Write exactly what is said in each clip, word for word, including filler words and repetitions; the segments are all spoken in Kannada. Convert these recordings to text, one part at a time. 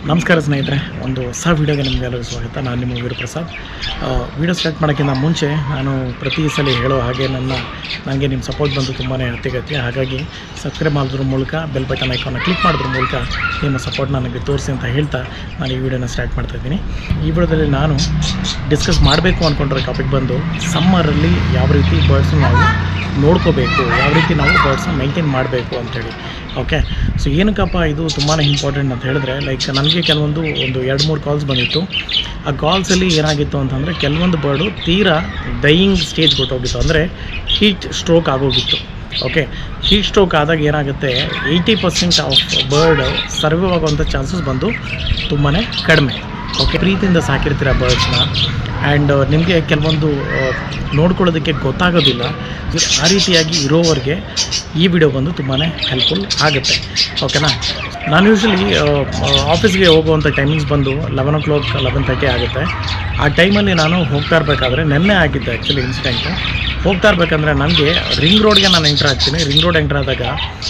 ನಮಸ್ಕಾರ ಸ್ನೇಹಿತರೆ, ಒಂದು ಹೊಸ ವೀಡಿಯೋಗೆ ನಿಮಗೆಲ್ಲರಿಗೂ ಸ್ವಾಗತ. ನಾನು ನಿಮ್ಮ ವೀರಪ್ರಸಾದ್. ವೀಡಿಯೋ ಸ್ಟಾರ್ಟ್ ಮಾಡೋಕ್ಕಿಂತ ಮುಂಚೆ ನಾನು ಪ್ರತಿ ಸಲ ಹೇಳೋ ಹಾಗೆ ನನ್ನ ನನಗೆ ನಿಮ್ಮ ಸಪೋರ್ಟ್ ಬಂದು ತುಂಬಾ ಅತ್ಯಗತ್ಯ. ಹಾಗಾಗಿ ಸಬ್ಸ್ಕ್ರೈಬ್ ಮಾಡೋದ್ರ ಮೂಲಕ ಬೆಲ್ ಬಟನ್ ಐಕಾನ್ನ ಕ್ಲಿಕ್ ಮಾಡೋದ್ರ ಮೂಲಕ ನಿಮ್ಮ ಸಪೋರ್ಟ್ ನನಗೆ ತೋರಿಸಿ ಅಂತ ಹೇಳ್ತಾ ನಾನು ಈ ವಿಡಿಯೋನ ಸ್ಟಾರ್ಟ್ ಮಾಡ್ತಾಯಿದ್ದೀನಿ. ಈ ವಿಡಿಯೋದಲ್ಲಿ ನಾನು ಡಿಸ್ಕಸ್ ಮಾಡಬೇಕು ಅಂದ್ಕೊಂಡಿರೋ ಟಾಪಿಕ್ ಬಂದು ಸಮ್ಮರಲ್ಲಿ ಯಾವ ರೀತಿ ಬರ್ಡ್ಸ್ನ ನಾವು ನೋಡ್ಕೋಬೇಕು, ಯಾವ ರೀತಿ ನಾವು ಬರ್ಡ್ಸ್ನ ಮೇಂಟೈನ್ ಮಾಡಬೇಕು ಅಂಥೇಳಿ. ಓಕೆ, ಸೊ ಏನಕ್ಕಪ್ಪ ಇದು ತುಂಬಾ ಇಂಪಾರ್ಟೆಂಟ್ ಅಂತ ಹೇಳಿದ್ರೆ, ಲೈಕ್ ನನಗೆ ಕೆಲವೊಂದು ಒಂದು ಎರಡು ಮೂರು ಕಾಲ್ಸ್ ಬಂದಿತ್ತು. ಆ ಕಾಲ್ಸಲ್ಲಿ ಏನಾಗಿತ್ತು ಅಂತಂದರೆ, ಕೆಲವೊಂದು ಬರ್ಡು ತೀರಾ ಡೈಯಿಂಗ್ ಸ್ಟೇಜ್ ಕೊಟ್ಟೋಗಿತ್ತು, ಅಂದರೆ ಹೀಟ್ ಸ್ಟ್ರೋಕ್ ಆಗೋಗಿತ್ತು. ಓಕೆ, ಹೀಟ್ ಸ್ಟ್ರೋಕ್ ಆದಾಗ ಏನಾಗುತ್ತೆ, eighty percent of bird survive ಆಗುವಂಥ ಚಾನ್ಸಸ್ ಬಂದು ತುಂಬಾ ಕಡಿಮೆ. ಓಕೆ, ಪ್ರೀತಿಯಿಂದ ಸಾಕಿರ್ತೀರ ಬರ್ಡ್ಸ್ನ, ಆ್ಯಂಡ್ ನಿಮಗೆ ಕೆಲವೊಂದು ನೋಡ್ಕೊಳ್ಳೋದಕ್ಕೆ ಗೊತ್ತಾಗೋದಿಲ್ಲ. ಆ ರೀತಿಯಾಗಿ ಇರೋವರೆಗೆ ಈ ವಿಡಿಯೋ ಬಂದು ತುಂಬಾ ಹೆಲ್ಪ್ಫುಲ್ ಆಗುತ್ತೆ. ಓಕೆನಾ. ನಾನು ಯೂಶ್ವಲಿ ಆಫೀಸ್ಗೆ ಹೋಗುವಂಥ ಟೈಮಿಂಗ್ಸ್ ಬಂದು eleven o'clock eleven thirty ಆಗುತ್ತೆ. ಆ ಟೈಮಲ್ಲಿ ನಾನು ಹೋಗ್ತಾ ಇರಬೇಕಾದ್ರೆ, ನೆನ್ನೆ ಆಗಿದ್ದೆ ಆ್ಯಕ್ಚುಲಿ ಇನ್ಸಿಡೆಂಟು. ಹೋಗ್ತಾ ಇರಬೇಕಂದ್ರೆ ನನಗೆ ರಿಂಗ್ ರೋಡ್ಗೆ ನಾನು ಎಂಟ್ರ್ ಆಗ್ತೀನಿ. ರಿಂಗ್ ರೋಡ್ ಎಂಟ್ರ್ ಆದಾಗ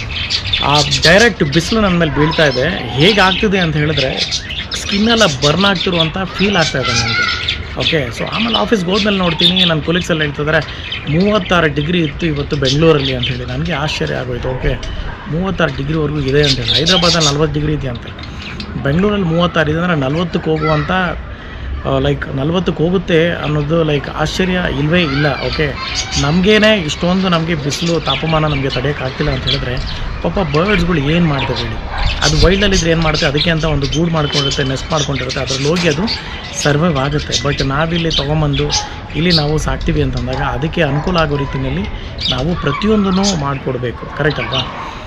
ಆ ಡೈರೆಕ್ಟ್ ಬಿಸಿಲು ನನ್ನ ಮೇಲೆ ಬೀಳ್ತಾ ಇದೆ. ಹೇಗೆ ಆಗ್ತಿದೆ ಅಂತ ಹೇಳಿದ್ರೆ, ಸ್ಕಿನ್ನೆಲ್ಲ ಬರ್ನ್ ಆಗ್ತಿರುವಂಥ ಫೀಲ್ ಆಗ್ತಾಯಿದೆ ನನಗೆ. ಓಕೆ, ಸೊ ಆಮೇಲೆ ಆಫೀಸ್ಗೆ ಹೋದ್ಮೇಲೆ ನೋಡ್ತೀನಿ, ನನ್ನ ಕೊಲೀಗ್ಸ್ ಎಲ್ಲ ಹೇಳ್ತಿದ್ದಾರೆ ಮೂವತ್ತಾರು ಡಿಗ್ರಿ ಇತ್ತು ಇವತ್ತು ಬೆಂಗಳೂರಲ್ಲಿ ಅಂಥೇಳಿ. ನನಗೆ ಆಶ್ಚರ್ಯ ಆಗೋಯ್ತು. ಓಕೆ, ಮೂವತ್ತಾರು ಡಿಗ್ರಿವರೆಗೂ ಇದೆ ಅಂತೇಳಿ. ಹೈದ್ರಾಬಾದಲ್ಲಿ ನಲ್ವತ್ತು ಡಿಗ್ರಿ ಇದೆ ಅಂತೆ, ಬೆಂಗಳೂರಲ್ಲಿ ಮೂವತ್ತಾರು ಇದೆ ಅಂದರೆ ನಲ್ವತ್ತಕ್ಕೆ ಹೋಗುವಂಥ ಲೈಕ್ ನಲ್ವತ್ತಕ್ಕೆ ಹೋಗುತ್ತೆ ಅನ್ನೋದು ಲೈಕ್ ಆಶ್ಚರ್ಯ ಇಲ್ಲವೇ ಇಲ್ಲ. ಓಕೆ, ನಮಗೇನೆ ಇಷ್ಟೊಂದು ನಮಗೆ ಬಿಸಿಲು ತಾಪಮಾನ ನಮಗೆ ತಡೆಯೋಕ್ಕಾಗ್ತಿಲ್ಲ ಅಂತ ಹೇಳಿದ್ರೆ, ಪಾಪ ಬರ್ಡ್ಸ್ಗಳು ಏನು ಮಾಡ್ತವೆ ಹೇಳಿ. ಅದು ವೈಲ್ಡಲ್ಲಿದ್ದರೆ ಏನು ಮಾಡುತ್ತೆ, ಅದಕ್ಕೆ ಅಂತ ಒಂದು ಗೂಡು ಮಾಡ್ಕೊಂಡಿರುತ್ತೆ, ನೆಸ್ಟ್ ಮಾಡ್ಕೊಂಡಿರುತ್ತೆ, ಅದ್ರಲ್ಲಿ ಹೋಗಿ ಅದು ಸರ್ವೈವ್ ಆಗುತ್ತೆ. ಬಟ್ ನಾವಿಲ್ಲಿ ತೊಗೊಂಬಂದು ಇಲ್ಲಿ ನಾವು ಸಾಕ್ತೀವಿ ಅಂತಂದಾಗ ಅದಕ್ಕೆ ಅನುಕೂಲ ಆಗೋ ರೀತಿಯಲ್ಲಿ ನಾವು ಪ್ರತಿಯೊಂದೂ ಮಾಡಿಕೊಡ್ಬೇಕು. ಕರೆಕ್ಟ್ ಅಲ್ವಾ?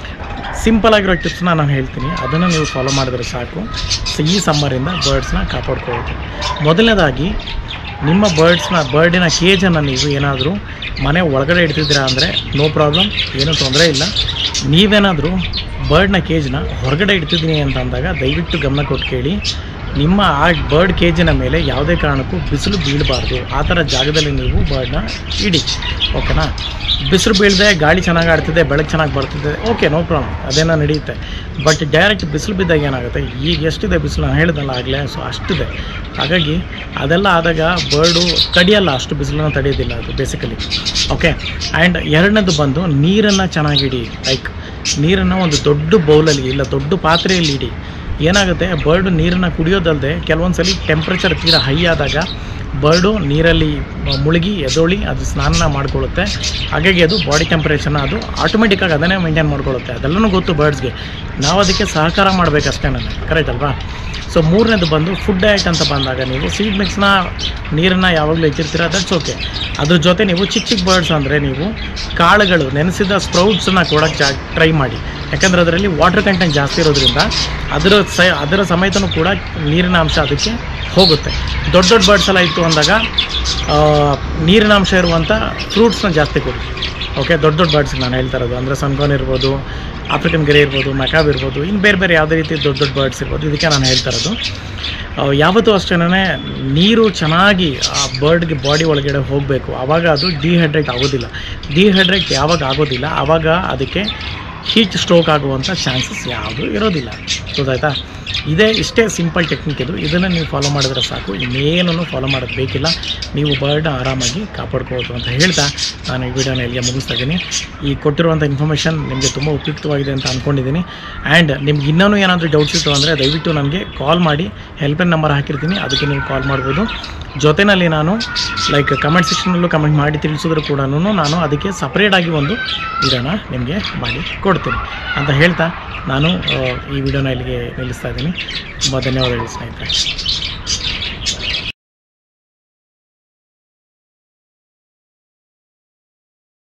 ಸಿಂಪಲ್ ಆಗಿರೋ ಟಿಪ್ಸ್ನ ನಾನು ಹೇಳ್ತೀನಿ, ಅದನ್ನು ನೀವು ಫಾಲೋ ಮಾಡಿದ್ರೆ ಸಾಕು. ಸೊ ಈ ಸಮ್ಮರಿಂದ ಬರ್ಡ್ಸ್ನ ಕಾಪಾಡ್ಕೊಳ್ಳೋದು. ಮೊದಲನೇದಾಗಿ, ನಿಮ್ಮ ಬರ್ಡ್ಸ್ನ ಬರ್ಡಿನ ಕೇಜನ್ನು ನೀವು ಏನಾದರೂ ಮನೆ ಒಳಗಡೆ ಇಡ್ತಿದ್ದೀರಾ ಅಂದರೆ ನೋ ಪ್ರಾಬ್ಲಮ್, ಏನೂ ತೊಂದರೆ ಇಲ್ಲ. ನೀವೇನಾದರೂ ಬರ್ಡ್ನ ಕೇಜ್ನ ಹೊರಗಡೆ ಇಡ್ತಿದ್ದೀನಿ ಅಂತ ಅಂದಾಗ ದಯವಿಟ್ಟು ಗಮನ ಕೊಟ್ಟು ಕೇಳಿ. ನಿಮ್ಮ ಆ ಬರ್ಡ್ ಕೇಜಿನ ಮೇಲೆ ಯಾವುದೇ ಕಾರಣಕ್ಕೂ ಬಿಸಿಲು ಬೀಳಬಾರ್ದು. ಆ ಥರ ಜಾಗದಲ್ಲಿ ನೀವು ಬರ್ಡ್ನ ಇಡಿ. ಓಕೆನಾ. ಬಿಸಿಲು ಬೀಳದೆ ಗಾಳಿ ಚೆನ್ನಾಗಿ ಆಡ್ತಿದೆ, ಬೆಳಕು ಚೆನ್ನಾಗಿ ಬರ್ತಿದೆ, ಓಕೆ, ನೋ ಪ್ರಾಬ್ಲಮ್, ಅದೇನೋ ನಡೆಯುತ್ತೆ. ಬಟ್ ಡೈರೆಕ್ಟ್ ಬಿಸಿಲು ಬಿದ್ದಾಗ ಏನಾಗುತ್ತೆ, ಈಗ ಎಷ್ಟಿದೆ ಬಿಸಿಲು ನಾನು ಹೇಳಿದಲ್ಲ ಆಗಲೇ, ಸೊ ಅಷ್ಟಿದೆ. ಹಾಗಾಗಿ ಅದೆಲ್ಲ ಆದಾಗ ಬರ್ಡು ತಡೆಯಲ್ಲ, ಅಷ್ಟು ಬಿಸಿಲನ್ನು ತಡೆಯೋದಿಲ್ಲ ಅದು ಬೇಸಿಕಲಿ. ಓಕೆ, ಆ್ಯಂಡ್ ಎರಡನೇದು ಬಂದು ನೀರನ್ನು ಚೆನ್ನಾಗಿಡಿ. ಲೈಕ್ ನೀರನ್ನು ಒಂದು ದೊಡ್ಡ ಬೌಲಲ್ಲಿ ಇಲ್ಲ ದೊಡ್ಡ ಪಾತ್ರೆಯಲ್ಲಿ ಇಡಿ. ಏನಾಗುತ್ತೆ, ಬರ್ಡು ನೀರನ್ನು ಕುಡಿಯೋದಲ್ಲದೆ ಕೆಲವೊಂದು ಸಲ ಟೆಂಪ್ರೇಚರ್ ತೀರಾ ಹೈ ಆದಾಗ ಬರ್ಡು ನೀರಲ್ಲಿ ಮುಳುಗಿ ಎದೊಳಿ ಅದು ಸ್ನಾನ ಮಾಡ್ಕೊಳ್ಳುತ್ತೆ. ಹಾಗಾಗಿ ಅದು ಬಾಡಿ ಟೆಂಪ್ರೇಚರ್ನ ಅದು ಆಟೋಮೆಟಿಕ್ಕಾಗಿ ಅದನ್ನೇ ಮೇಂಟೈನ್ ಮಾಡ್ಕೊಳ್ಳುತ್ತೆ. ಅದೆಲ್ಲನೂ ಗೊತ್ತು ಬರ್ಡ್ಸ್ಗೆ, ನಾವು ಅದಕ್ಕೆ ಸಹಕಾರ ಮಾಡಬೇಕಷ್ಟೇ ನನಗೆ. ಕರೆಕ್ಟ್ ಅಲ್ವಾ? ಸೊ ಮೂರನೇದು ಬಂದು ಫುಡ್ ಡಯಟ್ ಅಂತ ಬಂದಾಗ, ನೀವು ಸೀಡ್ ಮಿಕ್ಸ್ನ ನೀರನ್ನು ಯಾವಾಗಲೂ ಇಟ್ಟಿರ್ತೀರ, ದಟ್ಸ್ ಓಕೆ. ಅದ್ರ ಜೊತೆ ನೀವು ಚಿಕ್ಕ ಚಿಕ್ಕ ಬರ್ಡ್ಸ್ ಅಂದರೆ ನೀವು ಕಾಳುಗಳು, ನೆನೆಸಿದ ಸ್ಪ್ರೌಟ್ಸನ್ನು ಕೊಡೋಕ್ಕೆ ಜಾ ಟ್ರೈ ಮಾಡಿ. ಯಾಕಂದರೆ ಅದರಲ್ಲಿ ವಾಟರ್ ಕಂಟೆಂಟ್ ಜಾಸ್ತಿ ಇರೋದ್ರಿಂದ ಅದರ ಸ ಅದರ ಸಮೇತನೂ ಕೂಡ ನೀರಿನ ಅಂಶ ಅದಕ್ಕೆ ಹೋಗುತ್ತೆ. ದೊಡ್ಡ ದೊಡ್ಡ ಬರ್ಡ್ಸ್ ಎಲ್ಲ ಇತ್ತು ಅಂದಾಗ ನೀರಿನ ಅಂಶ ಇರುವಂಥ ಫ್ರೂಟ್ಸ್ನ ಜಾಸ್ತಿ ಕೊಡಿ. ಓಕೆ, ದೊಡ್ಡ ದೊಡ್ಡ ಬರ್ಡ್ಸ್ಗೆ ನಾನು ಹೇಳ್ತಾ ಇರೋದು ಅಂದರೆ ಸನ್ಕಾನ್ ಇರ್ಬೋದು, ಆಫ್ರಿಕನ್ ಗ್ರೇ ಇರ್ಬೋದು, ಮೆಕಾಬ್ ಇರ್ಬೋದು, ಇನ್ನು ಬೇರೆ ಬೇರೆ ಯಾವುದೇ ರೀತಿ ದೊಡ್ಡ ದೊಡ್ಡ ಬರ್ಡ್ಸ್ ಇರ್ಬೋದು. ಇದಕ್ಕೆ ನಾನು ಹೇಳ್ತಾ ಇರೋದು, ಯಾವತ್ತೂ ಅಷ್ಟೇ ನೀರು ಚೆನ್ನಾಗಿ ಆ ಬರ್ಡ್ಗೆ ಬಾಡಿ ಒಳಗಡೆ ಹೋಗಬೇಕು. ಆವಾಗ ಅದು ಡಿಹೈಡ್ರೇಟ್ ಆಗೋದಿಲ್ಲ. ಡಿಹೈಡ್ರೇಟ್ ಯಾವಾಗ ಆಗೋದಿಲ್ಲ ಆವಾಗ ಅದಕ್ಕೆ ಹೀಟ್ ಸ್ಟ್ರೋಕ್ ಆಗುವಂಥ ಚಾನ್ಸಸ್ ಯಾವುದೂ ಇರೋದಿಲ್ಲ. ಗೊತ್ತಾಯ್ತಾ? ಇದೇ ಇಷ್ಟೇ ಸಿಂಪಲ್ ಟೆಕ್ನಿಕ್ ಇದು. ಇದನ್ನು ನೀವು ಫಾಲೋ ಮಾಡಿದ್ರೆ ಸಾಕು, ಇನ್ನೇನೂ ಫಾಲೋ ಮಾಡೋದು ಬೇಕಿಲ್ಲ. ನೀವು ಬರ್ಡ್ನ ಆರಾಮಾಗಿ ಕಾಪಾಡ್ಕೋಬೋದು ಅಂತ ಹೇಳ್ತಾ ನಾನು ಈ ವಿಡಿಯೋನ ಇಲ್ಲಿಗೆ ಮುಗಿಸ್ತಾ ಇದ್ದೀನಿ. ಈ ಕೊಟ್ಟಿರುವಂಥ ಇನ್ಫಾರ್ಮೇಷನ್ ನಿಮಗೆ ತುಂಬ ಉಪಯುಕ್ತವಾಗಿದೆ ಅಂತ ಅಂದ್ಕೊಂಡಿದ್ದೀನಿ. ಆ್ಯಂಡ್ ನಿಮ್ಗೆ ಇನ್ನೂ ಏನಾದರೂ ಡೌಟ್ಸ್ ಇತ್ತು ಅಂದರೆ ದಯವಿಟ್ಟು ನನಗೆ ಕಾಲ್ ಮಾಡಿ, ಹೆಲ್ಪ್ಲೈನ್ ನಂಬರ್ ಹಾಕಿರ್ತೀನಿ, ಅದಕ್ಕೆ ನೀವು ಕಾಲ್ ಮಾಡ್ಬೋದು. ಜೊತೆಯಲ್ಲಿ ನಾನು ಲೈಕ್ ಕಮೆಂಟ್ ಸೆಕ್ಷನಲ್ಲೂ ಕಮೆಂಟ್ ಮಾಡಿ ತಿಳಿಸಿದ್ರು ಕೂಡ ನಾನು ಅದಕ್ಕೆ ಸಪ್ರೇಟಾಗಿ ಒಂದು ವಿಡಿಯೋನ ನಿಮಗೆ ಮಾಡಿ ಕೊಡ್ತೀನಿ ಅಂತ ಹೇಳ್ತಾ ನಾನು ಈ ವಿಡಿಯೋನ ಇಲ್ಲಿಗೆ ನಿಲ್ಲಿಸ್ತಾ ಇದ್ದೀನಿ. ತುಂಬ ಧನ್ಯವಾದಗಳು ಸ್ನೇಹಿತರೆ.